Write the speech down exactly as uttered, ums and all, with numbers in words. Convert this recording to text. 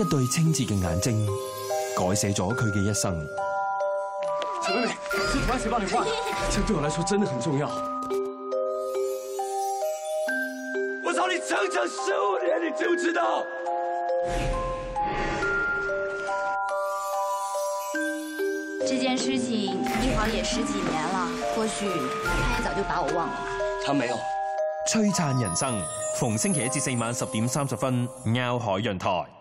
一對清澈嘅眼睛，改寫咗佢嘅一生。 小妹妹，这图案谁帮你画的？这对我来说真的很重要。我找你整整十五年，你知不知道？ 这件事情一晃也十几年了，或许他也早就把我忘了。 他没有。 璀璨人生，逢星期一至四晚十點三十分，喵海潤台。